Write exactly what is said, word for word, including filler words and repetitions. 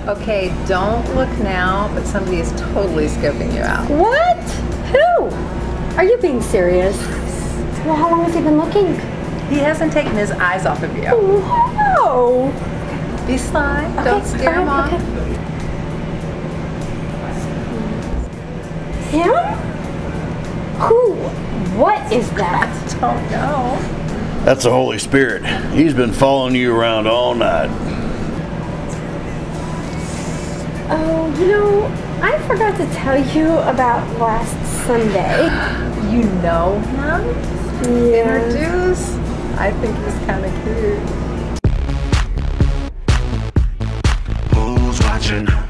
Okay, don't look now, but somebody is totally scoping you out. What? Who? Are you being serious? Well, how long has he been looking? He hasn't taken his eyes off of you. Wow. Be sly. Okay, Don't scare okay, him off. okay. Him? Who? What is that? I don't know. That's the Holy Spirit. He's been following you around all night. Oh, you know, I forgot to tell you about last Sunday. You know him? Yeah. Introduce? I think he's kind of cute. Who's watching?